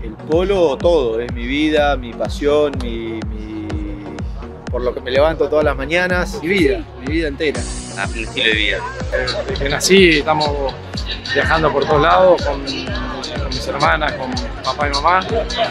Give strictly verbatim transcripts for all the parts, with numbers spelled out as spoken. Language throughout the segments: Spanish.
El polo, todo, es mi vida, mi pasión, mi, mi, por lo que me levanto todas las mañanas. Mi vida, mi vida entera. Ah, un estilo de vida. Desde que nací estamos viajando por todos lados con, con mis hermanas, con papá y mamá.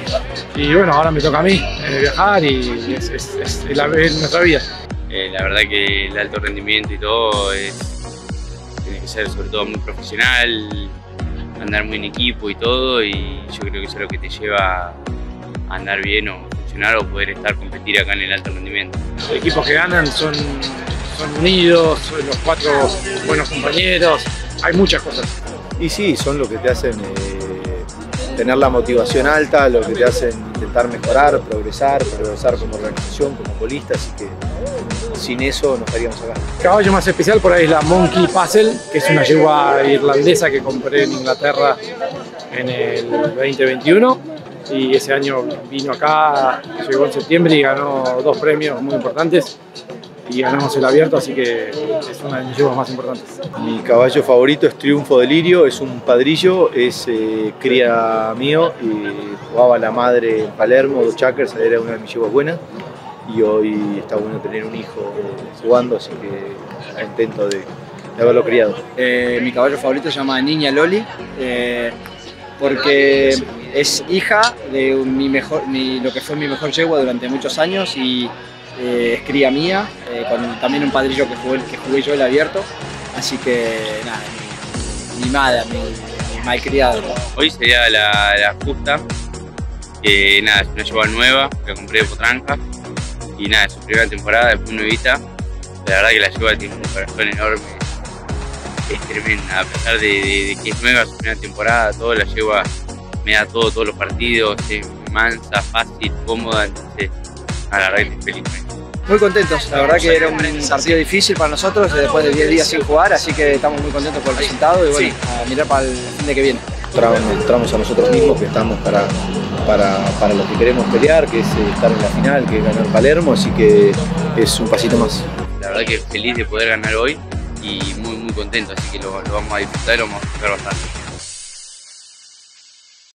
Y bueno, ahora me toca a mí eh, viajar y es, es, es, es, la, es nuestra vida. Eh, la verdad que el alto rendimiento y todo es, tiene que ser sobre todo muy profesional, andar muy en equipo y todo, y yo creo que eso es lo que te lleva a andar bien o funcionar o poder estar competir acá en el alto rendimiento. Los equipos que ganan son, son unidos, son los cuatro buenos compañeros, hay muchas cosas. Y sí, son lo que te hacen eh, tener la motivación alta, lo que te hacen intentar mejorar, progresar, progresar como organización, como polista, así que sin eso no estaríamos acá. El caballo más especial por ahí es la Monkey Puzzle, que es una yegua irlandesa que compré en Inglaterra en el veinte veintiuno y ese año vino acá, llegó en septiembre y ganó dos premios muy importantes y ganamos el abierto, así que es una de mis yeguas más importantes. Mi caballo favorito es Triunfo de Lirio, es un padrillo, es eh, cría mío y jugaba la madre en Palermo, dos Chakers, era una de mis yeguas buenas. Y hoy está bueno tener un hijo jugando, así que intento de, de haberlo criado. Eh, mi caballo favorito se llama Niña Loli, eh, porque es hija de mi mejor, mi, lo que fue mi mejor yegua durante muchos años y eh, es cría mía, eh, con también un padrillo que jugué, que jugué yo el abierto, así que nada, mi, mi mada, mi, mi malcriado. Hoy sería la, la justa, que nada, es una yegua nueva que compré de Potranca. Y nada, es su primera temporada, después nuevita. La verdad que la yegua tiene un corazón enorme, es tremenda. A pesar de, de, de que es nueva su primera temporada, toda la yegua me da todo, todos los partidos, es mansa, fácil, cómoda, entonces a la verdad que estoy feliz. Muy contentos, la verdad que era un partido difícil para nosotros después de diez días sin jugar, así que estamos muy contentos por el resultado y bueno, a mirar para el fin de que viene. Entramos a nosotros mismos, que estamos para, para, para lo que queremos pelear, que es estar en la final, que es ganar Palermo, así que es un pasito más. La verdad que feliz de poder ganar hoy y muy muy contento, así que lo, lo vamos a disfrutar y lo vamos a disfrutar bastante.